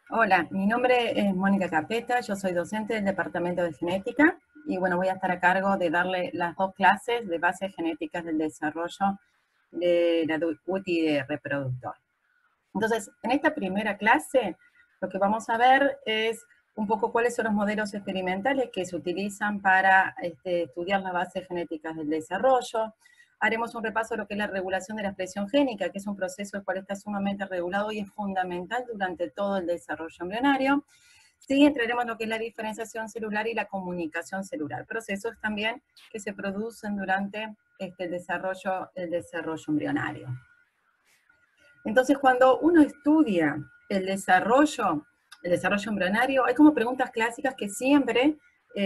Hola, mi nombre es Mónica Capeta, yo soy docente del Departamento de Genética y bueno, voy a estar a cargo de darle las dos clases de bases genéticas del desarrollo de la UTI de reproductor. Entonces, en esta primera clase, lo que vamos a ver es un poco cuáles son los modelos experimentales que se utilizan para estudiar las bases genéticas del desarrollo. Haremos un repaso de lo que es la regulación de la expresión génica, que es un proceso el cual está sumamente regulado y es fundamental durante todo el desarrollo embrionario. Sí, entraremos en lo que es la diferenciación celular y la comunicación celular, procesos también que se producen durante el desarrollo embrionario. Entonces, cuando uno estudia el desarrollo embrionario, hay como preguntas clásicas que siempre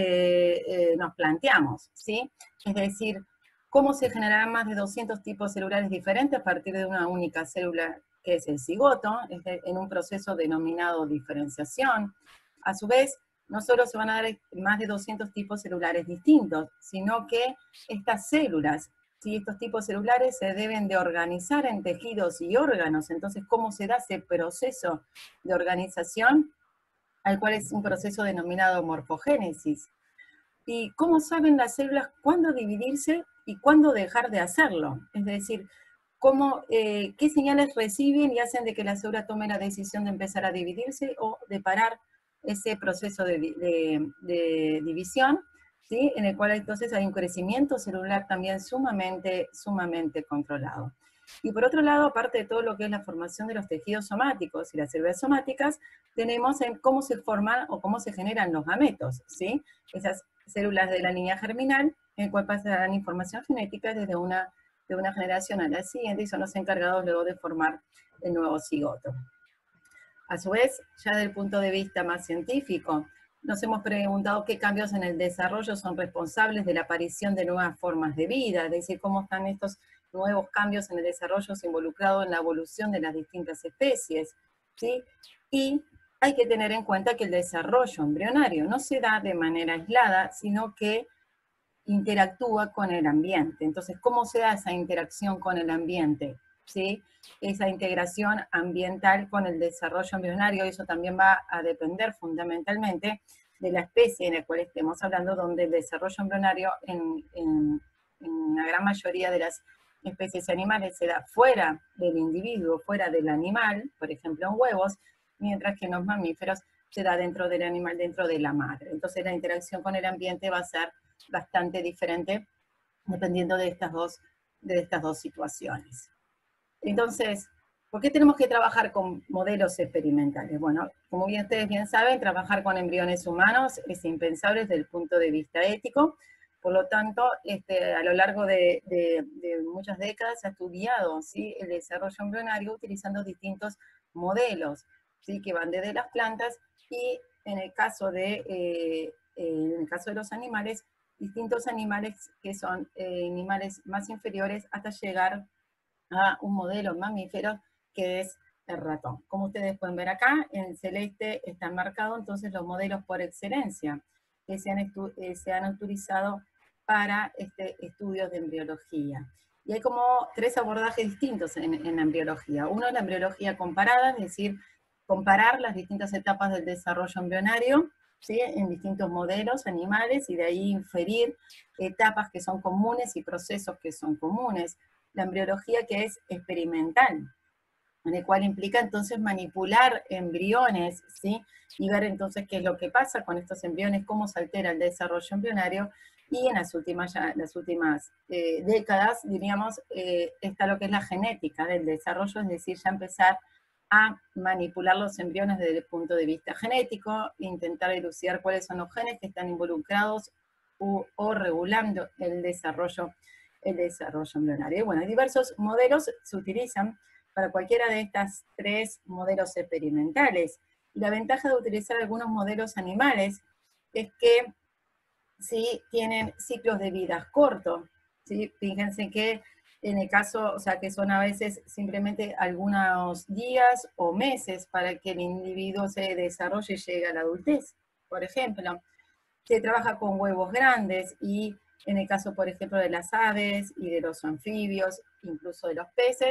nos planteamos, ¿sí? Es decir, ¿cómo se generarán más de 200 tipos celulares diferentes a partir de una única célula que es el cigoto, en un proceso denominado diferenciación? A su vez, no solo se van a dar más de 200 tipos celulares distintos, sino que estas células, ¿sí? Estos tipos celulares se deben de organizar en tejidos y órganos. Entonces, ¿cómo se da ese proceso de organización? Al cual es un proceso denominado morfogénesis. ¿Y cómo saben las células cuándo dividirse y cuándo dejar de hacerlo? Es decir, qué señales reciben y hacen de que la célula tome la decisión de empezar a dividirse o de parar ese proceso de división, ¿sí? En el cual entonces hay un crecimiento celular también sumamente controlado. Y por otro lado, aparte de todo lo que es la formación de los tejidos somáticos y las células somáticas, tenemos en cómo se forman o cómo se generan los gametos, ¿sí? Esas células de la línea germinal, en el cual pasarán información genética desde de una generación a la siguiente y son los encargados luego de formar el nuevo cigoto. A su vez, ya desde el punto de vista más científico, nos hemos preguntado qué cambios en el desarrollo son responsables de la aparición de nuevas formas de vida, es decir, cómo están estos nuevos cambios en el desarrollo involucrados en la evolución de las distintas especies, ¿sí? Y hay que tener en cuenta que el desarrollo embrionario no se da de manera aislada, sino que interactúa con el ambiente. Entonces, ¿cómo se da esa interacción con el ambiente? ¿Sí? Esa integración ambiental con el desarrollo embrionario, eso también va a depender fundamentalmente de la especie en la cual estemos hablando, donde el desarrollo embrionario en la gran mayoría de las especies animales se da fuera del individuo, fuera del animal, por ejemplo en huevos, mientras que en los mamíferos se da dentro del animal, dentro de la madre. Entonces la interacción con el ambiente va a ser bastante diferente dependiendo de estas dos situaciones. Entonces, ¿por qué tenemos que trabajar con modelos experimentales? Bueno, como bien ustedes bien saben, trabajar con embriones humanos es impensable desde el punto de vista ético. Por lo tanto, a lo largo de muchas décadas se ha estudiado, ¿sí?, el desarrollo embrionario utilizando distintos modelos, ¿sí?, que van desde las plantas y en el caso de los animales, distintos animales que son animales más inferiores hasta llegar a un modelo mamífero que es el ratón. Como ustedes pueden ver acá, en celeste están marcados entonces los modelos por excelencia que se han utilizado para estudios de embriología. Y hay como tres abordajes distintos en la embriología. Uno es la embriología comparada, es decir, comparar las distintas etapas del desarrollo embrionario, ¿sí?, en distintos modelos animales y de ahí inferir etapas que son comunes y procesos que son comunes. La embriología que es experimental, en el cual implica entonces manipular embriones, ¿sí?, y ver entonces qué es lo que pasa con estos embriones, cómo se altera el desarrollo embrionario, y en las últimas décadas, diríamos, está lo que es la genética del desarrollo, es decir, ya empezar a manipular los embriones desde el punto de vista genético, intentar elucidar cuáles son los genes que están involucrados o regulando el desarrollo embrionario. Y bueno, diversos modelos se utilizan para cualquiera de estas tres modelos experimentales. Y la ventaja de utilizar algunos modelos animales es que sí tienen ciclos de vida cortos, ¿sí? Fíjense que en el caso, o sea, que son a veces simplemente algunos días o meses para que el individuo se desarrolle y llegue a la adultez, por ejemplo. Se trabaja con huevos grandes y en el caso, por ejemplo, de las aves y de los anfibios, incluso de los peces,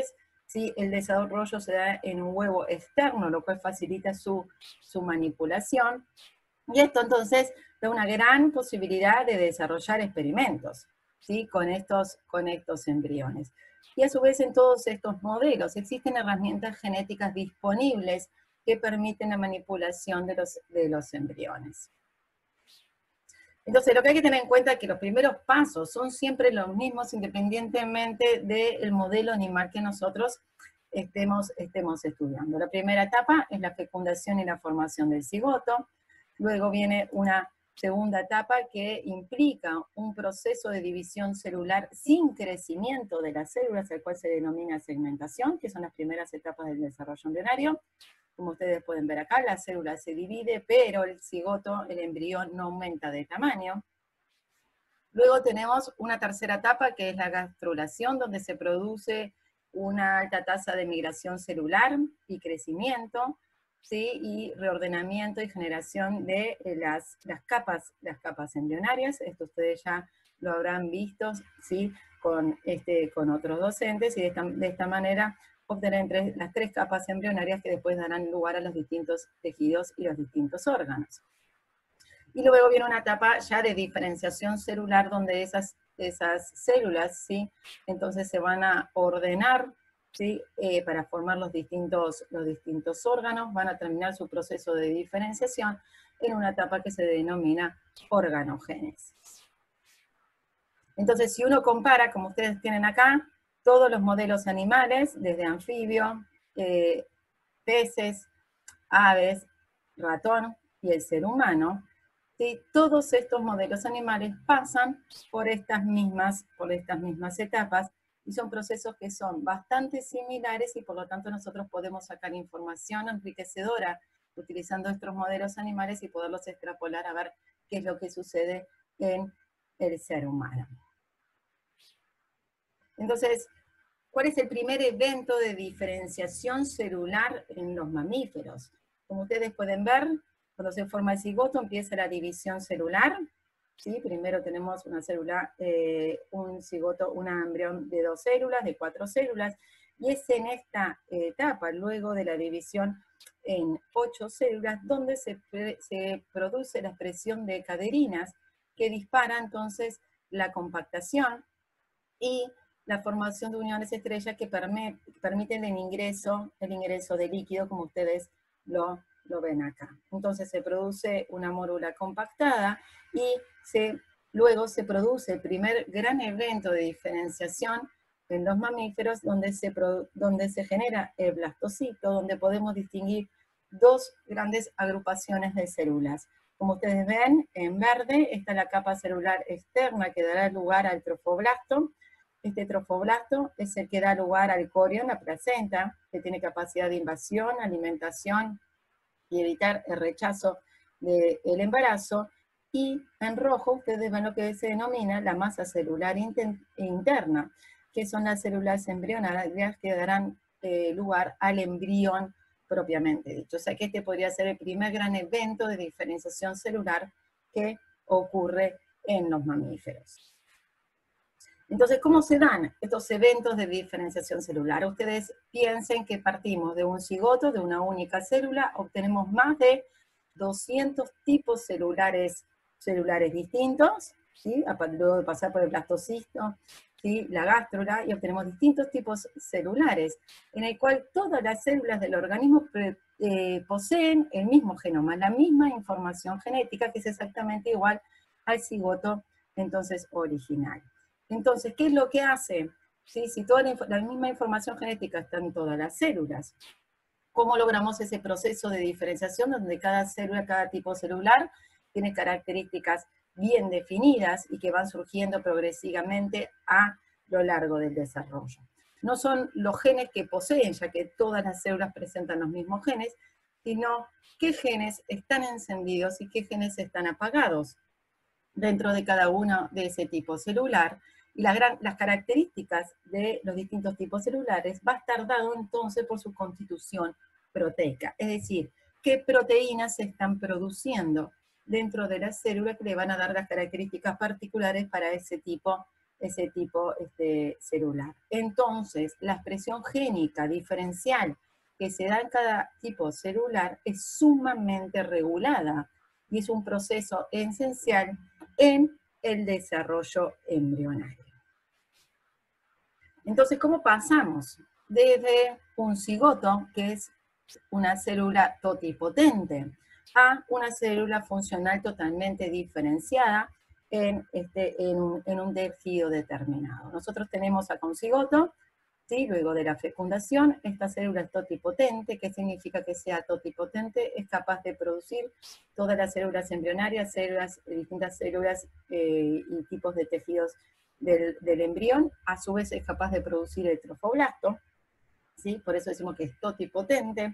¿sí? El desarrollo se da en un huevo externo, lo cual facilita su manipulación. Y esto entonces da una gran posibilidad de desarrollar experimentos, ¿sí? Con estos embriones. Y a su vez en todos estos modelos existen herramientas genéticas disponibles que permiten la manipulación de los embriones. Entonces, lo que hay que tener en cuenta es que los primeros pasos son siempre los mismos independientemente del modelo animal que nosotros estemos estudiando. La primera etapa es la fecundación y la formación del cigoto. Luego viene una segunda etapa que implica un proceso de división celular sin crecimiento de las células, el cual se denomina segmentación, que son las primeras etapas del desarrollo embrionario. Como ustedes pueden ver acá, la célula se divide, pero el cigoto, el embrión, no aumenta de tamaño. Luego tenemos una tercera etapa, que es la gastrulación, donde se produce una alta tasa de migración celular y crecimiento, ¿sí? Y reordenamiento y generación de las capas embrionarias. Esto ustedes ya lo habrán visto, ¿sí? Con otros docentes, y de esta manera obtener las tres capas embrionarias que después darán lugar a los distintos tejidos y los distintos órganos. Y luego viene una etapa ya de diferenciación celular, donde esas células, ¿sí? Entonces se van a ordenar, ¿sí? Para formar los distintos órganos, van a terminar su proceso de diferenciación en una etapa que se denomina organogénesis. Entonces, si uno compara, como ustedes tienen acá, todos los modelos animales, desde anfibio, peces, aves, ratón y el ser humano, ¿sí? Todos estos modelos animales pasan por estas mismas etapas, y son procesos que son bastante similares, y por lo tanto nosotros podemos sacar información enriquecedora utilizando estos modelos animales y poderlos extrapolar a ver qué es lo que sucede en el ser humano. Entonces, ¿cuál es el primer evento de diferenciación celular en los mamíferos? Como ustedes pueden ver, cuando se forma el cigoto empieza la división celular, ¿sí? Primero tenemos una célula, un cigoto, un embrión de 2 células, de 4 células, y es en esta etapa, luego de la división en 8 células, donde se produce la expresión de caderinas, que dispara entonces la compactación y la formación de uniones estrellas que permiten el ingreso de líquido, como ustedes lo ven acá. Entonces se produce una mórula compactada y luego se produce el primer gran evento de diferenciación en los mamíferos, donde se genera el blastocito, donde podemos distinguir dos grandes agrupaciones de células. Como ustedes ven, en verde está la capa celular externa que dará lugar al trofoblasto. Este trofoblasto es el que da lugar al corión, la placenta, que tiene capacidad de invasión, alimentación y evitar el rechazo del embarazo. Y en rojo ustedes ven lo que se denomina la masa celular interna, que son las células embrionarias que darán lugar al embrión propiamente dicho. O sea que este podría ser el primer gran evento de diferenciación celular que ocurre en los mamíferos. Entonces, ¿cómo se dan estos eventos de diferenciación celular? Ustedes piensen que partimos de un cigoto, de una única célula, obtenemos más de 200 tipos celulares distintos, ¿sí? Luego de pasar por el blastocisto, ¿sí? La gástrula, y obtenemos distintos tipos celulares, en el cual todas las células del organismo poseen el mismo genoma, la misma información genética, que es exactamente igual al cigoto, entonces, original. Entonces, ¿qué es lo que hace? ¿Sí? Si toda la misma información genética está en todas las células, ¿cómo logramos ese proceso de diferenciación donde cada célula, cada tipo celular, tiene características bien definidas y que van surgiendo progresivamente a lo largo del desarrollo? No son los genes que poseen, ya que todas las células presentan los mismos genes, sino qué genes están encendidos y qué genes están apagados dentro de cada uno de ese tipo celular. Y las características de los distintos tipos celulares va a estar dado entonces por su constitución proteica, es decir, qué proteínas se están produciendo dentro de la célula que le van a dar las características particulares para ese tipo ese tipo celular. Entonces, la expresión génica diferencial que se da en cada tipo celular es sumamente regulada y es un proceso esencial en el desarrollo embrionario. Entonces, ¿cómo pasamos desde un cigoto, que es una célula totipotente, a una célula funcional totalmente diferenciada en un tejido determinado? Nosotros tenemos acá un cigoto, ¿sí? Luego de la fecundación, esta célula es totipotente. ¿Qué significa que sea totipotente? Es capaz de producir todas las células embrionarias, distintas células y tipos de tejidos del embrión. A su vez es capaz de producir el trofoblasto, ¿sí? Por eso decimos que es totipotente.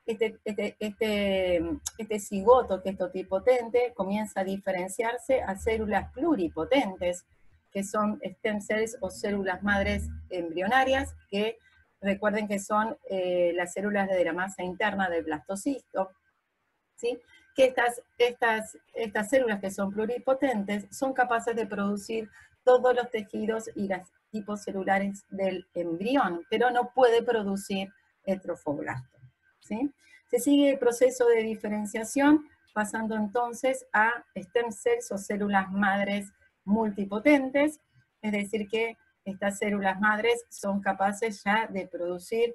Este cigoto, que es totipotente, comienza a diferenciarse a células pluripotentes, que son stem cells o células madres embrionarias, que recuerden que son las células de la masa interna del blastocisto, ¿sí? Que estas células que son pluripotentes son capaces de producir todos los tejidos y los tipos celulares del embrión, pero no puede producir el trofoblasto, ¿sí? Se sigue el proceso de diferenciación pasando entonces a stem cells o células madres multipotentes, es decir que estas células madres son capaces ya de producir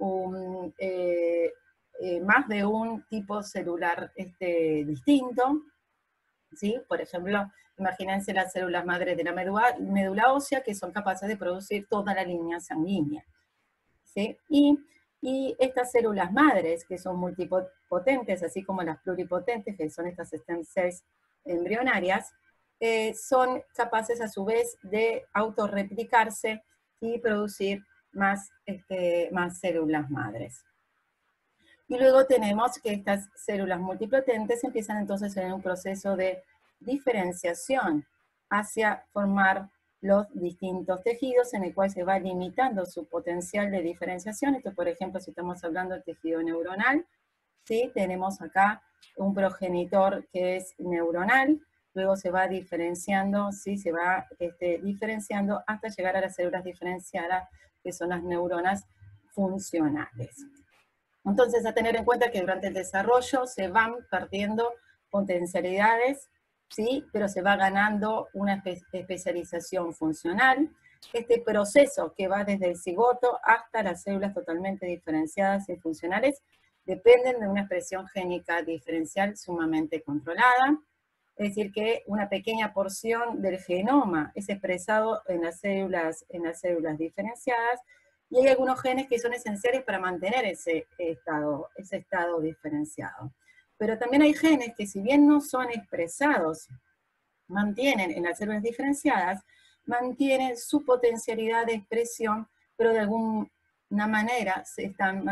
más de un tipo celular distinto, ¿sí? Por ejemplo, imagínense las células madres de la médula ósea, que son capaces de producir toda la línea sanguínea, ¿sí? Y estas células madres, que son multipotentes, así como las pluripotentes, que son estas stem cells embrionarias, son capaces a su vez de autorreplicarse y producir más células madres. Y luego tenemos que estas células multipotentes empiezan entonces en un proceso de diferenciación hacia formar los distintos tejidos en el cual se va limitando su potencial de diferenciación. Esto, por ejemplo, si estamos hablando del tejido neuronal, ¿sí? Tenemos acá un progenitor que es neuronal, luego se va diferenciando, ¿sí? Se va diferenciando hasta llegar a las células diferenciadas, que son las neuronas funcionales. Entonces, a tener en cuenta que durante el desarrollo se van perdiendo potencialidades, ¿sí? Pero se va ganando una especialización funcional. Este proceso que va desde el cigoto hasta las células totalmente diferenciadas y funcionales dependen de una expresión génica diferencial sumamente controlada. Es decir, que una pequeña porción del genoma es expresado en las células diferenciadas, y hay algunos genes que son esenciales para mantener ese estado diferenciado. Pero también hay genes que, si bien no son expresados, mantienen en las células diferenciadas, mantienen su potencialidad de expresión, pero de alguna manera están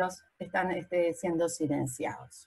siendo silenciados.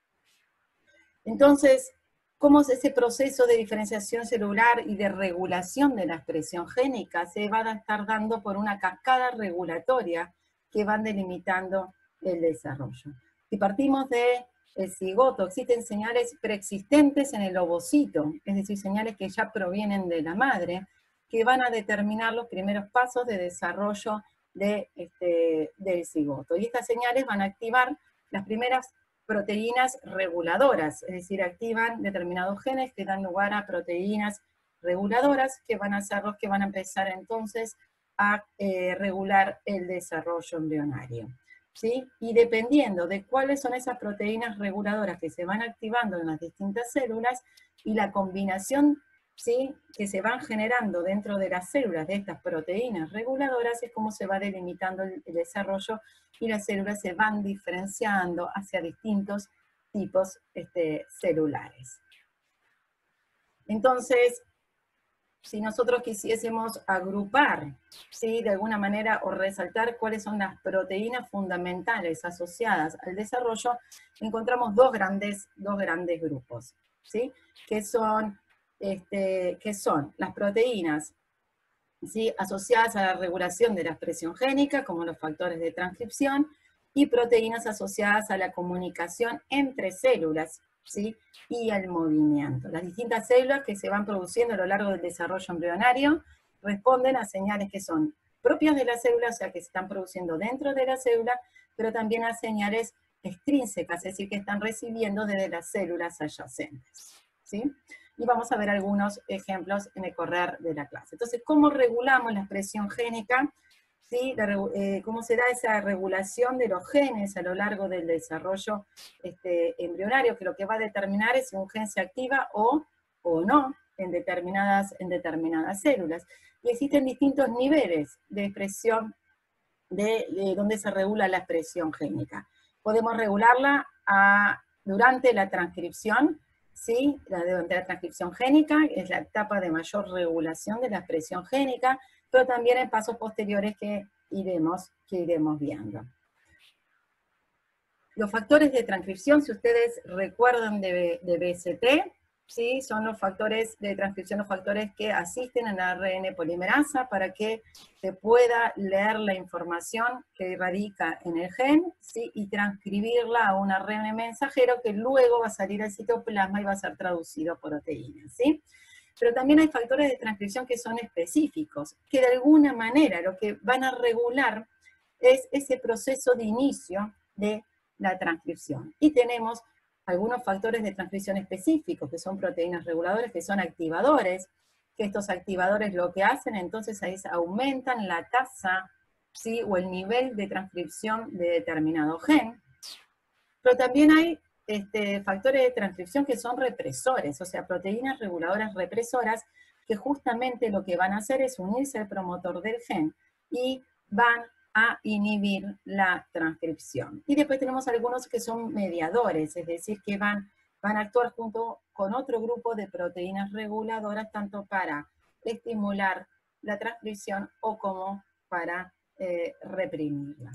Entonces, ¿cómo es ese proceso de diferenciación celular y de regulación de la expresión génica? Se va a estar dando por una cascada regulatoria que van delimitando el desarrollo. Si partimos del cigoto, existen señales preexistentes en el ovocito, es decir, señales que ya provienen de la madre, que van a determinar los primeros pasos de desarrollo del cigoto. Y estas señales van a activar las primeras proteínas reguladoras, es decir, activan determinados genes que dan lugar a proteínas reguladoras que van a ser los que van a empezar entonces a regular el desarrollo embrionario, ¿sí? Y dependiendo de cuáles son esas proteínas reguladoras que se van activando en las distintas células y la combinación, ¿sí?, que se van generando dentro de las células de estas proteínas reguladoras, es como se va delimitando el desarrollo y las células se van diferenciando hacia distintos tipos celulares. Entonces, si nosotros quisiésemos agrupar, ¿sí?, de alguna manera, o resaltar cuáles son las proteínas fundamentales asociadas al desarrollo, encontramos dos grandes grupos, ¿sí?, que son las proteínas, ¿sí?, asociadas a la regulación de la expresión génica, como los factores de transcripción, y proteínas asociadas a la comunicación entre células, ¿sí?, y al movimiento. Las distintas células que se van produciendo a lo largo del desarrollo embrionario responden a señales que son propias de la célula, o sea, que se están produciendo dentro de la célula, pero también a señales extrínsecas, es decir, que están recibiendo desde las células adyacentes, ¿sí? Y vamos a ver algunos ejemplos en el correr de la clase. Entonces, ¿cómo regulamos la expresión génica? ¿Sí? Cómo se da esa regulación de los genes a lo largo del desarrollo embrionario, que lo que va a determinar es si un gen se activa o no en determinadas células. Y existen distintos niveles de expresión de donde se regula la expresión génica. Podemos regularla durante la transcripción, ¿sí? Durante la transcripción génica, es la etapa de mayor regulación de la expresión génica, pero también en pasos posteriores que iremos viendo. Los factores de transcripción, si ustedes recuerdan de BST, ¿sí? Son los factores de transcripción, los factores que asisten a la ARN polimerasa para que se pueda leer la información que radica en el gen, ¿sí? Y transcribirla a un ARN mensajero que luego va a salir al citoplasma y va a ser traducido por proteínas, ¿sí? Pero también hay factores de transcripción que son específicos, que de alguna manera lo que van a regular es ese proceso de inicio de la transcripción. Y tenemos algunos factores de transcripción específicos, que son proteínas reguladoras, que son activadores, que estos activadores lo que hacen entonces ahí aumentan la tasa, ¿sí? O el nivel de transcripción de determinado gen. Pero también hay factores de transcripción que son represores, o sea, proteínas reguladoras represoras, que justamente lo que van a hacer es unirse al promotor del gen y van a inhibir la transcripción. Y después tenemos algunos que son mediadores, es decir, que van a actuar junto con otro grupo de proteínas reguladoras, tanto para estimular la transcripción o como para reprimirla.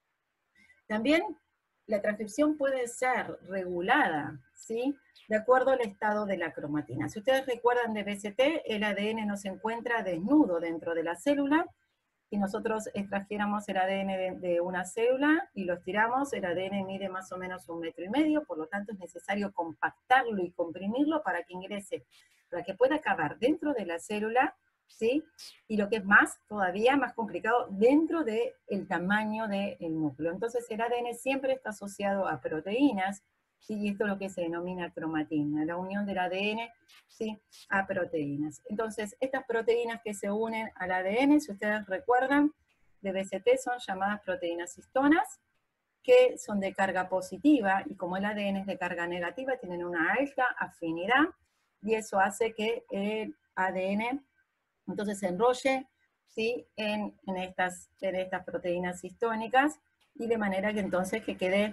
También la transcripción puede ser regulada, ¿sí? De acuerdo al estado de la cromatina. Si ustedes recuerdan de BST, el ADN no se encuentra desnudo dentro de la célula. Si nosotros extrajéramos el ADN de una célula y lo estiramos, el ADN mide más o menos 1,5 metros, por lo tanto es necesario compactarlo y comprimirlo para que ingrese, para que pueda caber dentro de la célula, ¿sí? Y lo que es todavía más complicado, dentro del tamaño del núcleo. Entonces el ADN siempre está asociado a proteínas, ¿sí? Y esto es lo que se denomina cromatina, la unión del ADN, ¿sí? A proteínas. Entonces, estas proteínas que se unen al ADN, si ustedes recuerdan, de BST son llamadas proteínas histonas, que son de carga positiva, y como el ADN es de carga negativa, tienen una alta afinidad, y eso hace que el ADN entonces se enrolle, ¿sí? en estas proteínas histónicas, y de manera que entonces que quede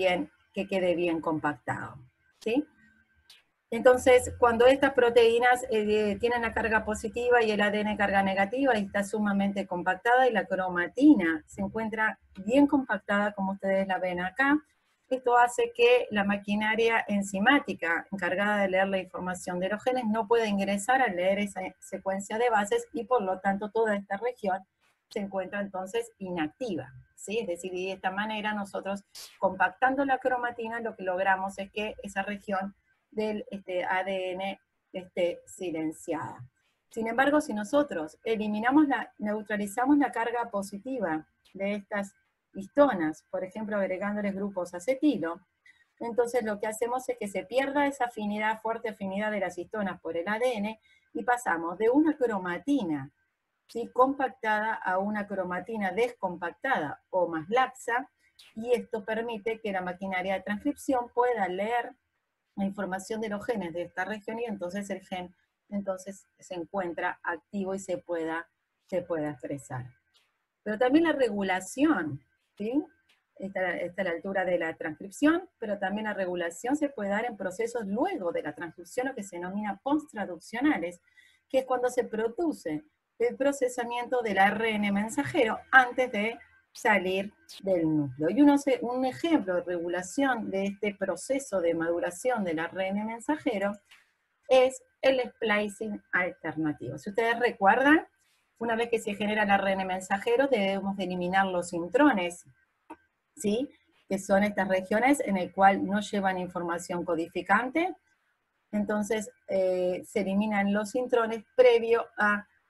bien compactado, ¿sí? Entonces, cuando estas proteínas tienen la carga positiva y el ADN carga negativa, está sumamente compactada y la cromatina se encuentra bien compactada, como ustedes la ven acá. Esto hace que la maquinaria enzimática encargada de leer la información de los genes no pueda ingresar a leer esa secuencia de bases y por lo tanto toda esta región se encuentra entonces inactiva, ¿sí? Es decir, de esta manera nosotros compactando la cromatina lo que logramos es que esa región del ADN esté silenciada. Sin embargo, si nosotros neutralizamos la carga positiva de estas histonas, por ejemplo, agregándoles grupos acetilo, entonces lo que hacemos es que se pierda esa fuerte afinidad de las histonas por el ADN, y pasamos de una cromatina, ¿sí? compactada a una cromatina descompactada o más laxa, y esto permite que la maquinaria de transcripción pueda leer la información de los genes de esta región, y entonces el gen se encuentra activo y se pueda expresar. Pero también la regulación, ¿sí? Está a la altura de la transcripción, pero también la regulación se puede dar en procesos luego de la transcripción, lo que se denomina posttraduccionales, que es cuando se produce el procesamiento del ARN mensajero antes de salir del núcleo. Y un ejemplo de regulación de este proceso de maduración del ARN mensajero es el splicing alternativo. Si ustedes recuerdan, una vez que se genera el ARN mensajero, debemos de eliminar los intrones, ¿sí? Que son estas regiones en las cuales no llevan información codificante. Entonces, se eliminan los intrones previo a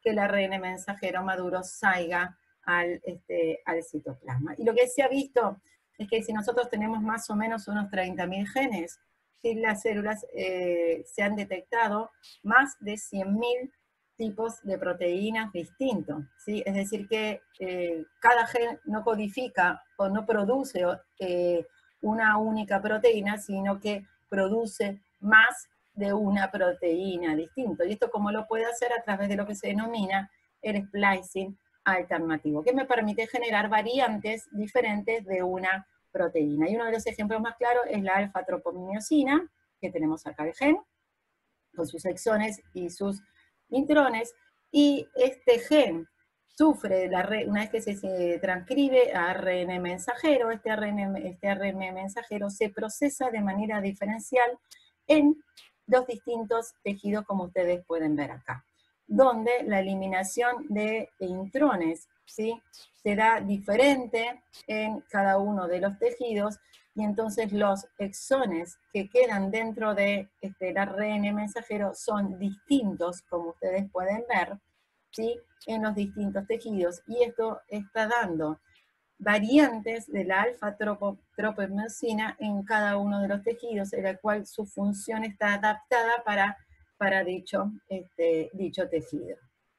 que el ARN mensajero maduro salga al citoplasma. Y lo que se ha visto es que si nosotros tenemos más o menos unos 30.000 genes, en las células se han detectado más de 100.000 tipos de proteínas distintos, ¿sí? Es decir que cada gen no codifica o no produce una única proteína, sino que produce más de una proteína distinta. Y esto como lo puede hacer a través de lo que se denomina el splicing alternativo, que me permite generar variantes diferentes de una proteína. Y uno de los ejemplos más claros es la alfa-tropominiosina, que tenemos acá el gen, con sus exones y sus intrones, y este gen sufre, una vez que se transcribe a ARN mensajero, este ARN mensajero se procesa de manera diferencial en dos distintos tejidos, como ustedes pueden ver acá, donde la eliminación de intrones, ¿sí?, será diferente en cada uno de los tejidos, y entonces los exones que quedan dentro de el ARN mensajero son distintos, como ustedes pueden ver, ¿sí?, en los distintos tejidos, y esto está dando variantes de la alfa-tropomosina en cada uno de los tejidos, en la cual su función está adaptada para dicho tejido.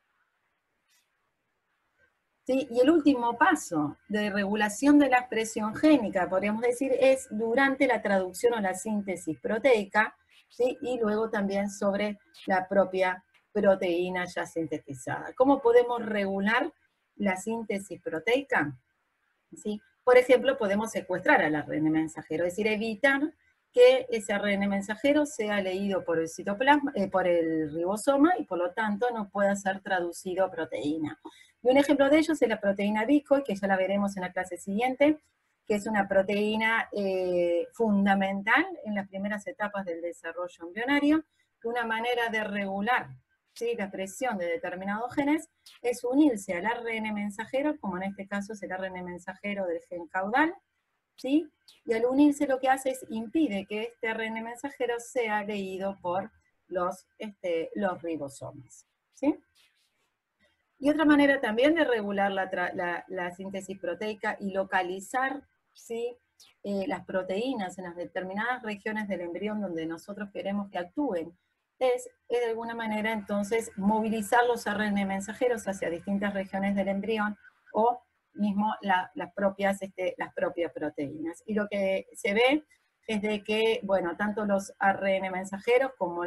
¿Sí? Y el último paso de regulación de la expresión génica, podríamos decir, es durante la traducción o la síntesis proteica, ¿sí?, y luego también sobre la propia proteína ya sintetizada. ¿Cómo podemos regular la síntesis proteica? ¿Sí? Por ejemplo, podemos secuestrar al ARN mensajero, es decir, evitar que ese ARN mensajero sea leído por el citoplasma, por el ribosoma, y por lo tanto no pueda ser traducido a proteína. Y un ejemplo de ello es la proteína decoy, que ya la veremos en la clase siguiente, que es una proteína fundamental en las primeras etapas del desarrollo embrionario, que una manera de regular, ¿sí?, la expresión de determinados genes es unirse al ARN mensajero, como en este caso es el ARN mensajero del gen caudal, ¿sí?, y al unirse lo que hace es impide que este ARN mensajero sea leído por los ribosomas, ¿sí? Y otra manera también de regular la síntesis proteica y localizar, ¿sí?, las proteínas en las determinadas regiones del embrión donde nosotros queremos que actúen, es de alguna manera entonces movilizar los ARN mensajeros hacia distintas regiones del embrión, o mismo las propias proteínas. Y lo que se ve es de que, bueno, tanto los ARN mensajeros como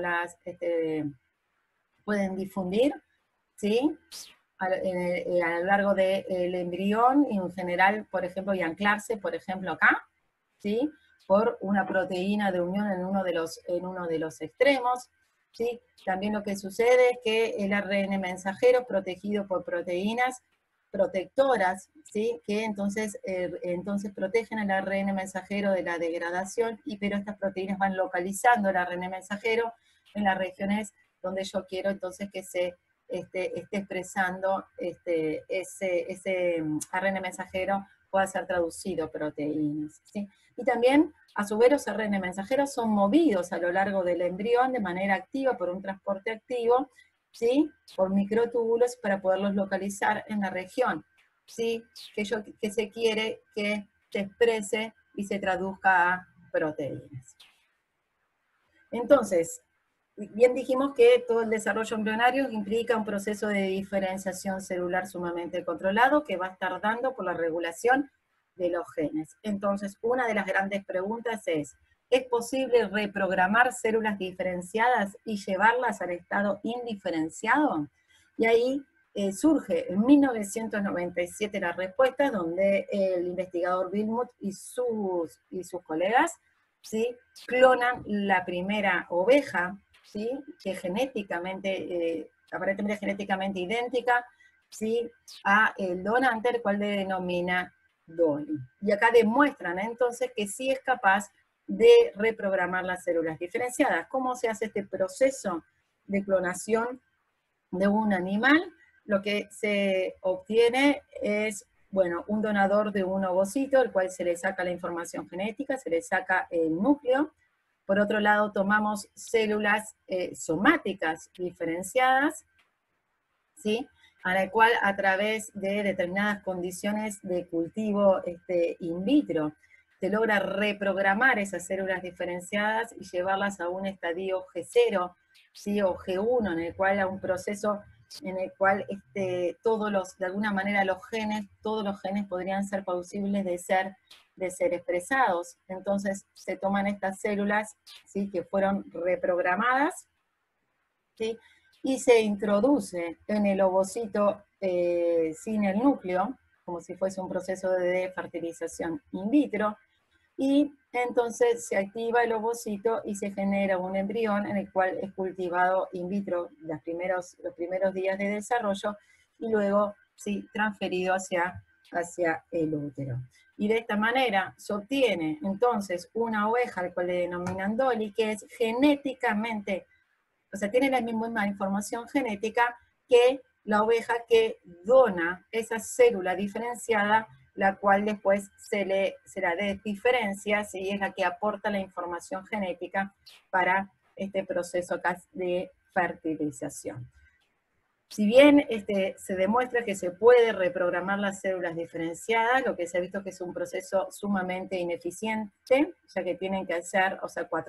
pueden difundir, ¿sí?, a lo largo del embrión, y en general, por ejemplo, y anclarse, por ejemplo, acá, ¿sí?, por una proteína de unión en uno de los extremos, ¿sí? También lo que sucede es que el ARN mensajero, protegido por proteínas protectoras, ¿sí?, que entonces protegen al ARN mensajero de la degradación, pero estas proteínas van localizando el ARN mensajero en las regiones donde yo quiero entonces que se esté expresando ese ARN mensajero pueda ser traducido a proteínas, ¿sí? Y también, a su vez, los ARN mensajeros son movidos a lo largo del embrión de manera activa por un transporte activo, ¿sí?, por microtúbulos, para poderlos localizar en la región, ¿sí?, que se quiere que se exprese y se traduzca a proteínas. Entonces, bien dijimos que todo el desarrollo embrionario implica un proceso de diferenciación celular sumamente controlado, que va a estar dando por la regulación de los genes. Entonces, una de las grandes preguntas ¿es posible reprogramar células diferenciadas y llevarlas al estado indiferenciado? Y ahí surge en 1997 la respuesta, donde el investigador Wilmut y sus colegas, ¿sí?, clonan la primera oveja, ¿sí?, que aparentemente genéticamente idéntica, ¿sí?, a el donante, el cual le denomina Dolly. Y acá demuestran entonces que sí es capaz de reprogramar las células diferenciadas. ¿Cómo se hace este proceso de clonación de un animal? Lo que se obtiene es, bueno, un donador de un ovocito, el cual se le saca la información genética, se le saca el núcleo. Por otro lado, tomamos células somáticas diferenciadas, ¿sí? A la cual a través de determinadas condiciones de cultivo in vitro, se logra reprogramar esas células diferenciadas y llevarlas a un estadio G0, ¿sí? O G1, en el cual a un proceso en el cual de alguna manera todos los genes podrían ser posibles de ser expresados. Entonces se toman estas células, ¿sí? Que fueron reprogramadas, ¿sí? Y se introduce en el ovocito sin el núcleo, como si fuese un proceso de fertilización in vitro, y entonces se activa el ovocito y se genera un embrión en el cual es cultivado in vitro los primeros días de desarrollo y luego sí, transferido hacia el útero. Y de esta manera se obtiene entonces una oveja, al cual le denominan Dolly, que es genéticamente, o sea, tiene la misma información genética que la oveja que dona esa célula diferenciada, la cual después se la diferencia, ¿sí? Es la que aporta la información genética para este proceso de fertilización. Si bien se demuestra que se puede reprogramar las células diferenciadas, lo que se ha visto que es un proceso sumamente ineficiente, ya que tienen que hacer,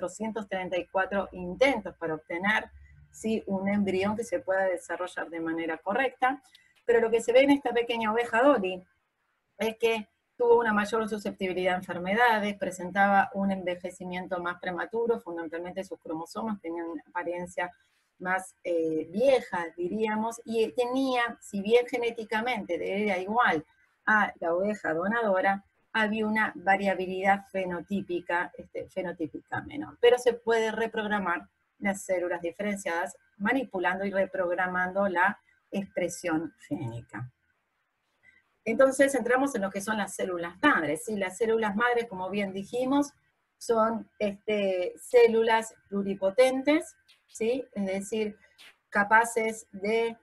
434 intentos para obtener, ¿sí? Un embrión que se pueda desarrollar de manera correcta, pero lo que se ve en esta pequeña oveja Dolly es que tuvo una mayor susceptibilidad a enfermedades, presentaba un envejecimiento más prematuro, fundamentalmente sus cromosomas tenían una apariencia más vieja, diríamos, y tenía, si bien genéticamente era igual a la oveja donadora, había una variabilidad fenotípica menor. Pero se puede reprogramar las células diferenciadas manipulando y reprogramando la expresión génica. Entonces entramos en lo que son las células madres. ¿Sí? Las células madres, como bien dijimos, son células pluripotentes, ¿sí? Es decir, capaces de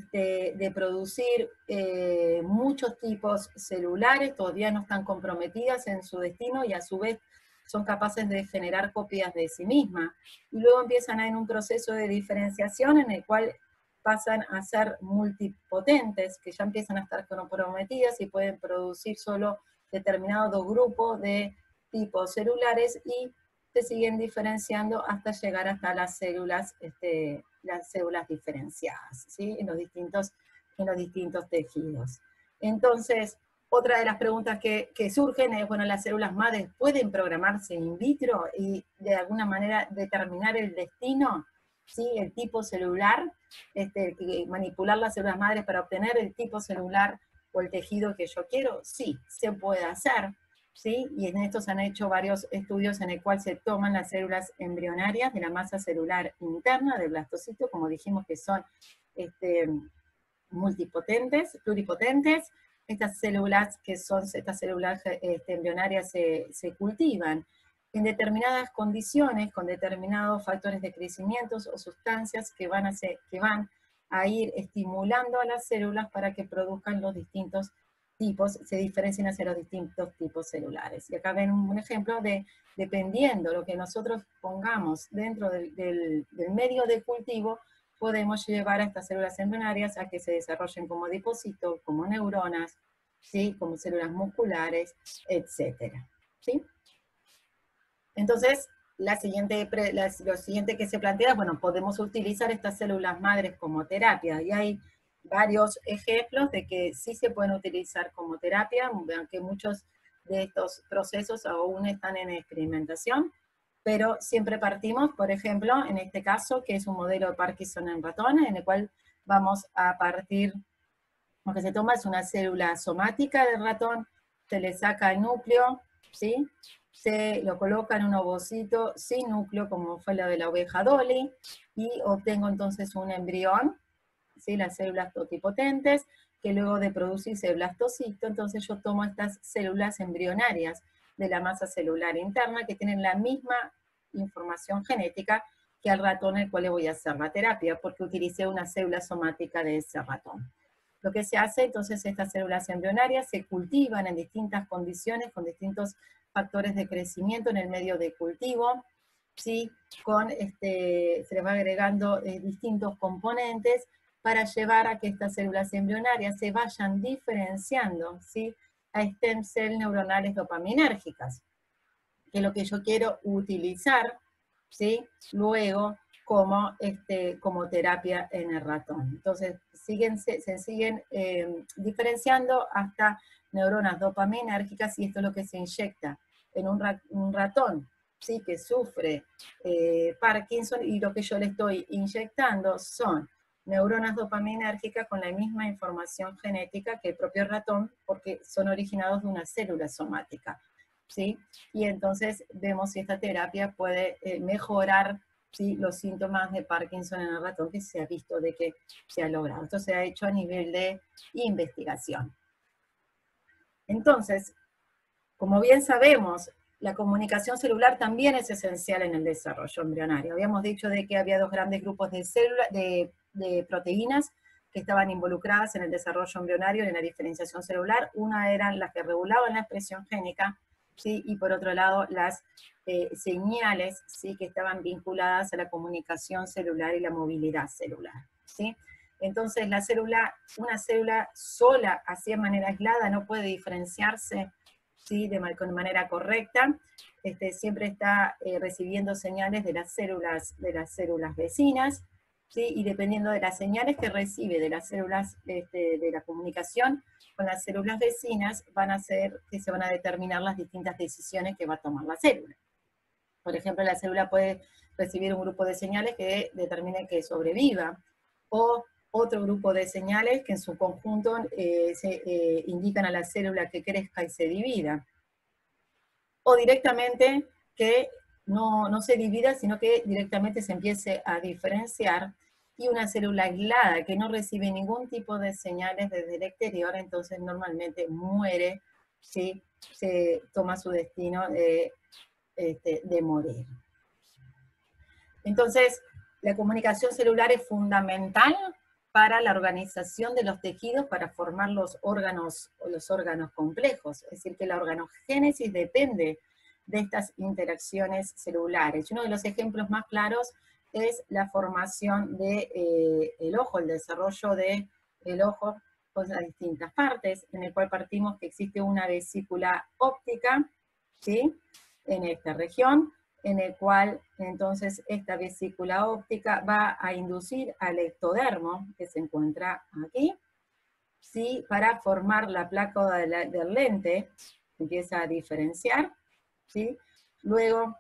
producir muchos tipos celulares, todavía no están comprometidas en su destino y a su vez son capaces de generar copias de sí mismas. Y luego empiezan en un proceso de diferenciación en el cual pasan a ser multipotentes, que ya empiezan a estar comprometidas y pueden producir solo determinados grupos de tipos celulares y se siguen diferenciando hasta llegar hasta las células diferenciadas, ¿sí? en los distintos tejidos. Entonces, otra de las preguntas que surgen es, bueno, ¿las células madres pueden programarse in vitro y de alguna manera determinar el destino? ¿Sí? El tipo celular, manipular las células madres para obtener el tipo celular o el tejido que yo quiero, sí, se puede hacer, ¿sí? Y en esto se han hecho varios estudios en el cual se toman las células embrionarias de la masa celular interna del blastocito, como dijimos que son pluripotentes. Estas células embrionarias se cultivan en determinadas condiciones, con determinados factores de crecimiento o sustancias que van a ir estimulando a las células para que produzcan los distintos tipos, se diferencien hacia los distintos tipos celulares. Y acá ven un ejemplo de, dependiendo lo que nosotros pongamos dentro del medio de cultivo, podemos llevar a estas células embrionarias a que se desarrollen como adipocitos, como neuronas, ¿sí? Como células musculares, etc. ¿Sí? Entonces, lo siguiente que se plantea, bueno, podemos utilizar estas células madres como terapia, y hay varios ejemplos de que sí se pueden utilizar como terapia, aunque muchos de estos procesos aún están en experimentación, pero siempre partimos, por ejemplo, en este caso, que es un modelo de Parkinson en ratones, en el cual vamos a partir, lo que se toma es una célula somática del ratón, se le saca el núcleo, ¿sí? Se lo coloca en un ovocito sin núcleo, como fue la de la oveja Dolly, y obtengo entonces un embrión, ¿sí? Las células totipotentes, que luego de producirse el blastocito, entonces yo tomo estas células embrionarias de la masa celular interna, que tienen la misma información genética que al ratón al cual le voy a hacer la terapia, porque utilicé una célula somática de ese ratón. Lo que se hace, entonces, estas células embrionarias se cultivan en distintas condiciones, con distintos factores de crecimiento en el medio de cultivo, ¿sí? Se le va agregando distintos componentes para llevar a que estas células embrionarias se vayan diferenciando, ¿sí?, a stem cell neuronales dopaminérgicas, que es lo que yo quiero utilizar, ¿sí?, luego como terapia en el ratón. Entonces se siguen diferenciando hasta neuronas dopaminérgicas, y esto es lo que se inyecta en un ratón, ¿sí?, que sufre Parkinson, y lo que yo le estoy inyectando son neuronas dopaminérgicas con la misma información genética que el propio ratón, porque son originados de una célula somática, ¿sí? Y entonces vemos si esta terapia puede mejorar, ¿sí?, los síntomas de Parkinson en el ratón, que se ha visto de que se ha logrado. Esto se ha hecho a nivel de investigación. Entonces, como bien sabemos, la comunicación celular también es esencial en el desarrollo embrionario. Habíamos dicho de que había dos grandes grupos de células, de proteínas que estaban involucradas en el desarrollo embrionario y en la diferenciación celular. Una eran las que regulaban la expresión génica, ¿sí?, y por otro lado las señales, ¿sí?, que estaban vinculadas a la comunicación celular y la movilidad celular, ¿sí? Entonces una célula sola, así de manera aislada, no puede diferenciarse, ¿sí?, de manera correcta. Siempre está recibiendo señales de las células vecinas, ¿sí?, y dependiendo de las señales que recibe de las células de la comunicación con las células vecinas, van a hacer que se van a determinar las distintas decisiones que va a tomar la célula. Por ejemplo, la célula puede recibir un grupo de señales que determine que sobreviva, o otro grupo de señales que en su conjunto indican a la célula que crezca y se divida. O directamente que no se divida, sino que directamente se empiece a diferenciar, y una célula aislada que no recibe ningún tipo de señales desde el exterior, entonces normalmente muere, ¿sí?, se toma su destino de morir. Entonces, la comunicación celular es fundamental para la organización de los tejidos, para formar los órganos complejos. Es decir, que la organogénesis depende de estas interacciones celulares. Uno de los ejemplos más claros es la formación del ojo, el desarrollo del ojo con las distintas partes, en el cual partimos que existe una vesícula óptica, ¿sí?, en esta región, en el cual entonces esta vesícula óptica va a inducir al ectodermo, que se encuentra aquí, ¿sí?, para formar la placa del lente, empieza a diferenciar, ¿sí? Luego,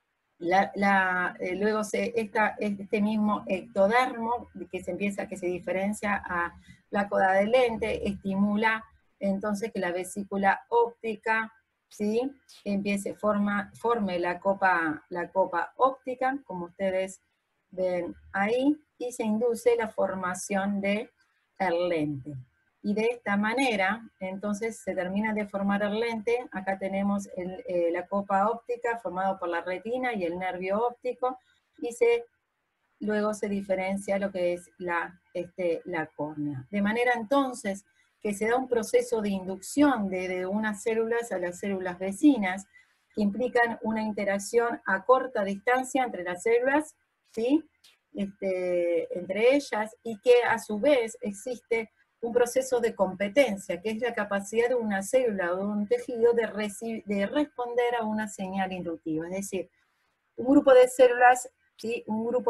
este mismo ectodermo que se diferencia a placa del lente, estimula entonces que la vesícula óptica, ¿sí?, forme la copa óptica, como ustedes ven ahí, y se induce la formación del lente. Y de esta manera, entonces, se termina de formar el lente. Acá tenemos la copa óptica formada por la retina y el nervio óptico, y luego se diferencia lo que es la córnea. De manera entonces que se da un proceso de inducción de unas células a las células vecinas, que implican una interacción a corta distancia entre las células, ¿sí?, entre ellas, y que a su vez existe un proceso de competencia, que es la capacidad de una célula o de un tejido de responder a una señal inductiva. Es decir, un grupo de células, ¿sí?,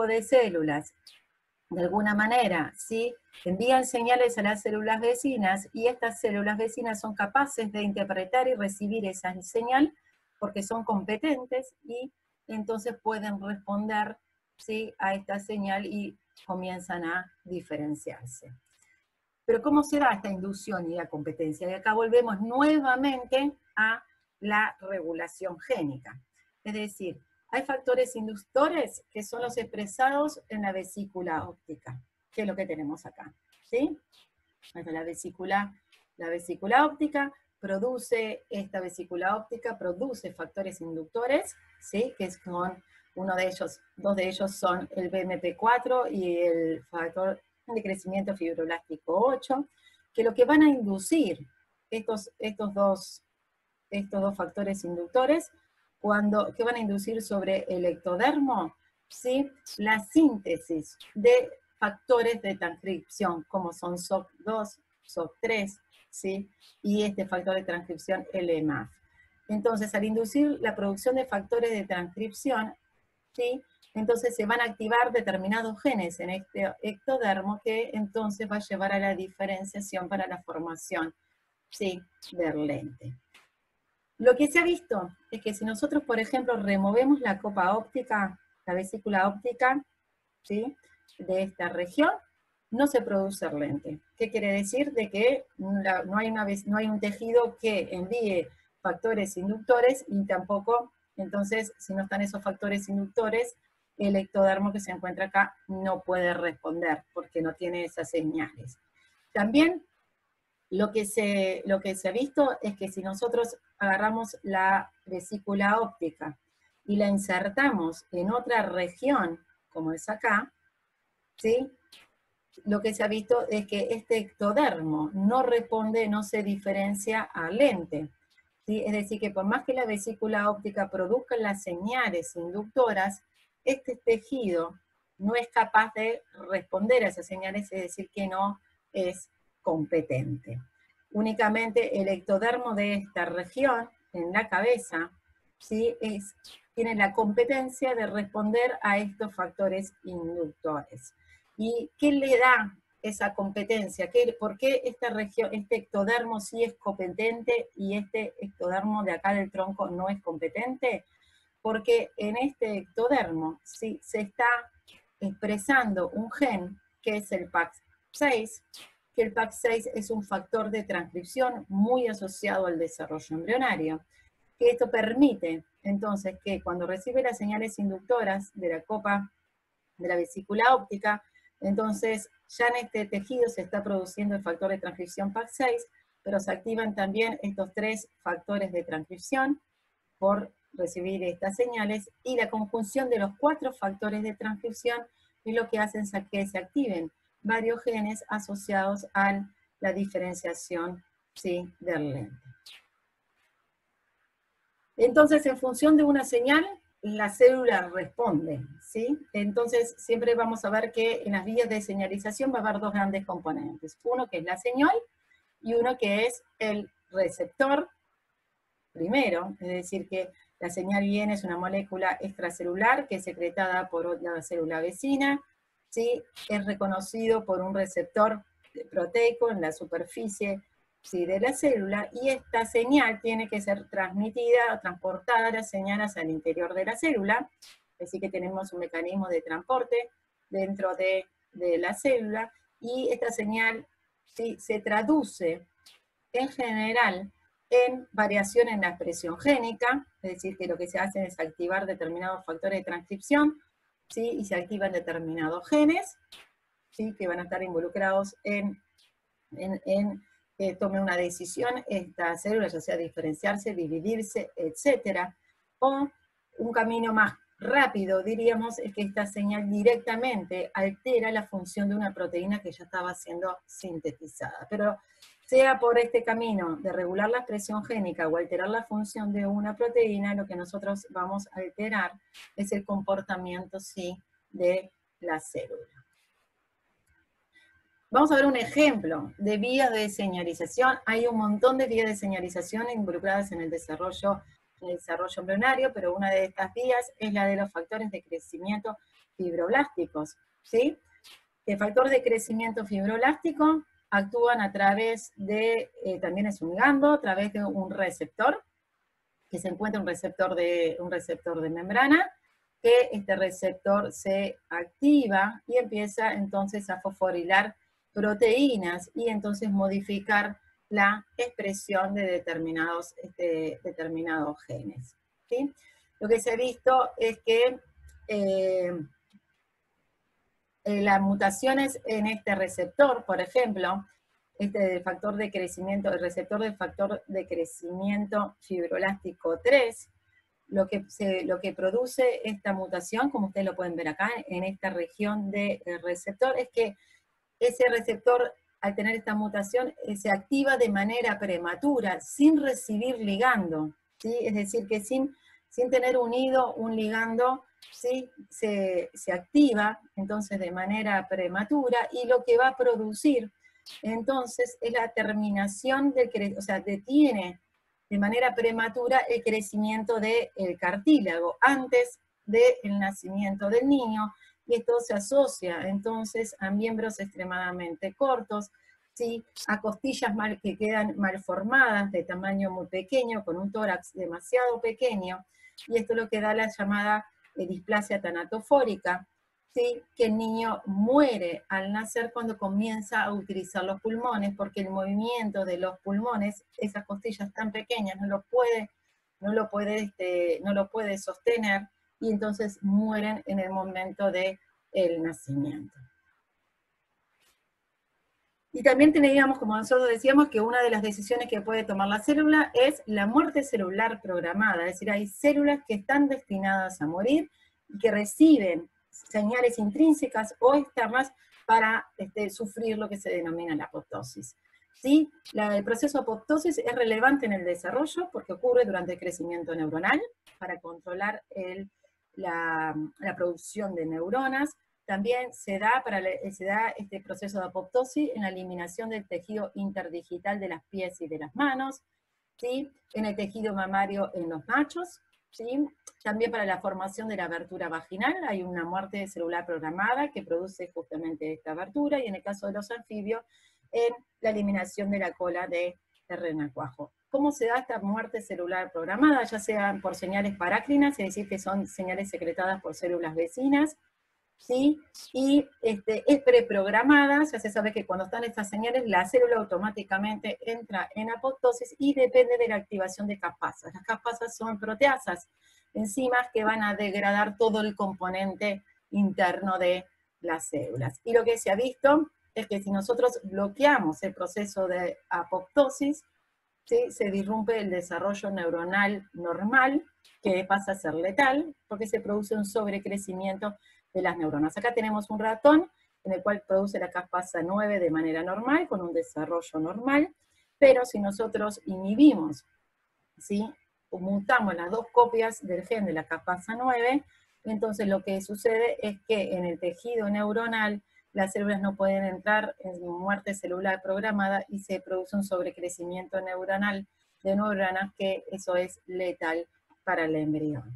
de alguna manera, ¿sí?, envían señales a las células vecinas, y estas células vecinas son capaces de interpretar y recibir esa señal porque son competentes, y entonces pueden responder, ¿sí?, a esta señal y comienzan a diferenciarse. Pero ¿cómo se da esta inducción y la competencia? Y acá volvemos nuevamente a la regulación génica. Es decir, hay factores inductores que son los expresados en la vesícula óptica, que es lo que tenemos acá, ¿sí? La vesícula óptica produce, produce factores inductores, ¿sí?, que son dos de ellos son el BMP4 y el factor de crecimiento fibroblástico 8, que lo que van a inducir estos dos factores inductores, que van a inducir sobre el ectodermo, ¿sí?, la síntesis de factores de transcripción, como son SOC2, SOC3, ¿sí? Y este factor de transcripción LMAF. Entonces, al inducir la producción de factores de transcripción, ¿sí? Entonces se van a activar determinados genes en este ectodermo que entonces va a llevar a la diferenciación para la formación, ¿sí?, del lente. Lo que se ha visto es que si nosotros, por ejemplo, removemos la copa óptica, la vesícula óptica, ¿sí?, de esta región, no se produce el lente. ¿Qué quiere decir? De que no hay un tejido que envíe factores inductores y tampoco, entonces, si no están esos factores inductores, el ectodermo que se encuentra acá no puede responder porque no tiene esas señales. También lo que se ha visto es que si nosotros agarramos la vesícula óptica y la insertamos en otra región, como es acá, ¿sí?, lo que se ha visto es que este ectodermo no responde, no se diferencia al lente, ¿sí? Es decir, que por más que la vesícula óptica produzca las señales inductoras, este tejido no es capaz de responder a esas señales, es decir, que no es competente. Únicamente el ectodermo de esta región, en la cabeza, ¿sí?, tiene la competencia de responder a estos factores inductores. ¿Y qué le da esa competencia? ¿Por qué esta región, este ectodermo sí es competente y este ectodermo de acá del tronco no es competente? Porque en este ectodermo sí se está expresando un gen que es el PAX6, que el PAX6 es un factor de transcripción muy asociado al desarrollo embrionario, que esto permite entonces que cuando recibe las señales inductoras de la copa de la vesícula óptica, entonces ya en este tejido se está produciendo el factor de transcripción PAX6, pero se activan también estos 3 factores de transcripción por recibir estas señales, y la conjunción de los 4 factores de transcripción es lo que hacen que se activen varios genes asociados a la diferenciación, ¿sí?, del lente. Entonces, en función de una señal, la célula responde, ¿sí? Entonces, siempre vamos a ver que en las vías de señalización va a haber 2 grandes componentes. Uno que es la señal y uno que es el receptor primero, es decir, que la señal viene, es una molécula extracelular que es secretada por la célula vecina, ¿sí? Es reconocido por un receptor proteico en la superficie, ¿sí?, de la célula, y esta señal tiene que ser transmitida o transportada las señales al interior de la célula, así que tenemos un mecanismo de transporte dentro de la célula, y esta señal, ¿sí?, se traduce en general en variación en la expresión génica, es decir, que lo que se hace es activar determinados factores de transcripción, ¿sí?, y se activan determinados genes, ¿sí?, que van a estar involucrados en que tome una decisión esta célula, ya sea diferenciarse, dividirse, etc. O un camino más rápido, diríamos, es que esta señal directamente altera la función de una proteína que ya estaba siendo sintetizada. Pero sea por este camino de regular la expresión génica o alterar la función de una proteína, lo que nosotros vamos a alterar es el comportamiento, sí, de la célula. Vamos a ver un ejemplo de vías de señalización. Hay un montón de vías de señalización involucradas en el desarrollo embrionario, pero una de estas vías es la de los factores de crecimiento fibroblásticos, ¿sí? El factor de crecimiento fibroblástico actúan a través de, también es un ligando, a través de un receptor, que se encuentra un receptor de membrana, que este receptor se activa y empieza entonces a fosforilar proteínas y entonces modificar la expresión de determinados genes, ¿sí? Lo que se ha visto es que las mutaciones en este receptor, por ejemplo, factor de crecimiento, el receptor del factor de crecimiento fibroelástico 3, lo que produce esta mutación, como ustedes lo pueden ver acá, en esta región del receptor, es que ese receptor, al tener esta mutación, se activa de manera prematura, sin recibir ligando, ¿sí? Es decir, que sin tener unido un ligando ¿sí? Se activa entonces de manera prematura y lo que va a producir entonces es la terminación del, o sea, detiene de manera prematura el crecimiento del cartílago antes del nacimiento del niño, y esto se asocia entonces a miembros extremadamente cortos, ¿sí? A costillas que quedan malformadas, de tamaño muy pequeño, con un tórax demasiado pequeño, y esto es lo que da la llamada displasia tanatofórica, ¿sí? Que el niño muere al nacer cuando comienza a utilizar los pulmones, porque el movimiento de los pulmones, esas costillas tan pequeñas, no lo puede sostener, y entonces mueren en el momento del nacimiento. Y también teníamos, como nosotros decíamos, que una de las decisiones que puede tomar la célula es la muerte celular programada, es decir, hay células que están destinadas a morir y que reciben señales intrínsecas o externas para sufrir lo que se denomina la apoptosis. ¿Sí? El proceso de apoptosis es relevante en el desarrollo porque ocurre durante el crecimiento neuronal para controlar la producción de neuronas. También se da este proceso de apoptosis en la eliminación del tejido interdigital de las pies y de las manos, ¿sí? En el tejido mamario en los machos, ¿sí? También para la formación de la abertura vaginal hay una muerte celular programada que produce justamente esta abertura, y en el caso de los anfibios, en la eliminación de la cola de renacuajo. ¿Cómo se da esta muerte celular programada? Ya sean por señales parácrinas, es decir, que son señales secretadas por células vecinas, ¿sí? Y es preprogramada, ya se sabe que cuando están estas señales, la célula automáticamente entra en apoptosis y depende de la activación de caspasas. Las caspasas son proteasas, enzimas que van a degradar todo el componente interno de las células. Y lo que se ha visto es que si nosotros bloqueamos el proceso de apoptosis, ¿sí? Se disrumpe el desarrollo neuronal normal, que pasa a ser letal, porque se produce un sobrecrecimiento de las neuronas. Acá tenemos un ratón en el cual produce la caspasa 9 de manera normal, con un desarrollo normal, pero si nosotros inhibimos, ¿sí? O mutamos las dos copias del gen de la caspasa 9, entonces lo que sucede es que en el tejido neuronal las células no pueden entrar en muerte celular programada y se produce un sobrecrecimiento neuronal de neuronas, que eso es letal para el embrión.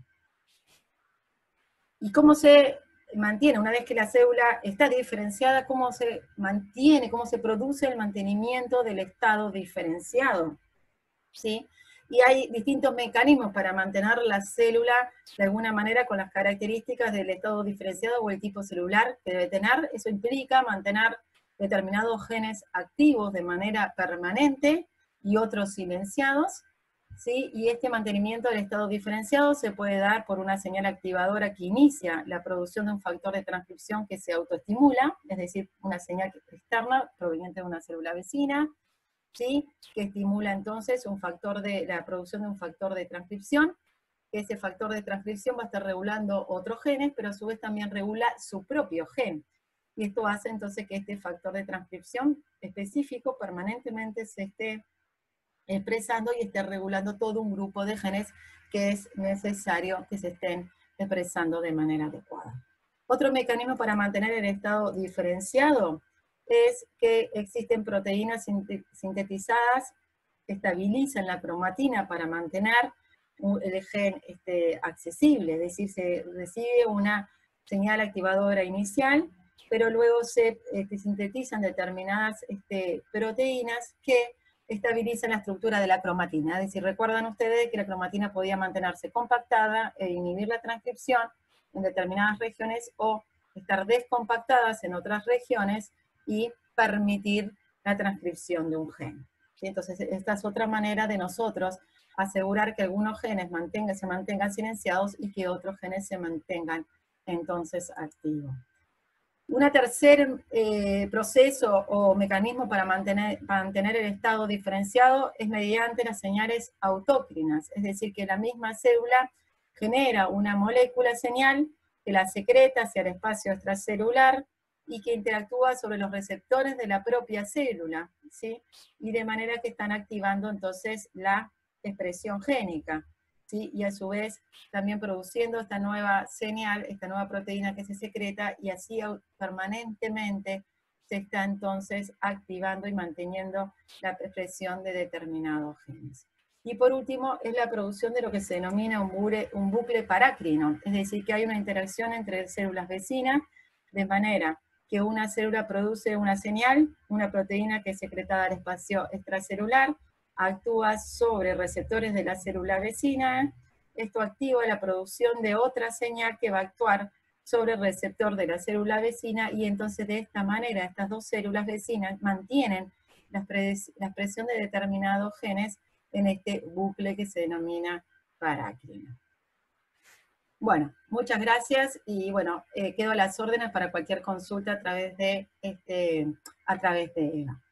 ¿Y cómo se mantiene? Una vez que la célula está diferenciada, ¿cómo se mantiene, cómo se produce el mantenimiento del estado diferenciado? ¿Sí? Y hay distintos mecanismos para mantener la célula de alguna manera con las características del estado diferenciado o el tipo celular que debe tener. Eso implica mantener determinados genes activos de manera permanente y otros silenciados, ¿sí? Y este mantenimiento del estado diferenciado se puede dar por una señal activadora que inicia la producción de un factor de transcripción que se autoestimula, es decir, una señal externa proveniente de una célula vecina, ¿sí? Que estimula entonces la producción de un factor de transcripción, que ese factor de transcripción va a estar regulando otros genes, pero a su vez también regula su propio gen. Y esto hace entonces que este factor de transcripción específico permanentemente se esté expresando y esté regulando todo un grupo de genes que es necesario que se estén expresando de manera adecuada. Otro mecanismo para mantener el estado diferenciado es que existen proteínas sintetizadas que estabilizan la cromatina para mantener el gen accesible, es decir, se recibe una señal activadora inicial, pero luego se sintetizan determinadas proteínas que estabilizan la estructura de la cromatina. Es decir, recuerdan ustedes que la cromatina podía mantenerse compactada e inhibir la transcripción en determinadas regiones o estar descompactadas en otras regiones y permitir la transcripción de un gen. ¿Sí? Entonces, esta es otra manera de nosotros asegurar que algunos genes se mantengan silenciados y que otros genes se mantengan entonces activos. Un tercer proceso o mecanismo para mantener el estado diferenciado es mediante las señales autócrinas, es decir, que la misma célula genera una molécula señal que la secreta hacia el espacio extracelular y que interactúa sobre los receptores de la propia célula, ¿sí? Y de manera que están activando entonces la expresión génica. ¿sí? Y a su vez también produciendo esta nueva señal, esta nueva proteína que se secreta, y así permanentemente se está entonces activando y manteniendo la expresión de determinados genes. Y por último, es la producción de lo que se denomina un bucle parácrino, es decir, que hay una interacción entre células vecinas, de manera que una célula produce una señal, una proteína que es secretada al espacio extracelular, actúa sobre receptores de la célula vecina, esto activa la producción de otra señal que va a actuar sobre el receptor de la célula vecina, y entonces de esta manera estas dos células vecinas mantienen la expresión de determinados genes en este bucle que se denomina parácrino. Bueno, muchas gracias y bueno, quedo a las órdenes para cualquier consulta a través de Eva.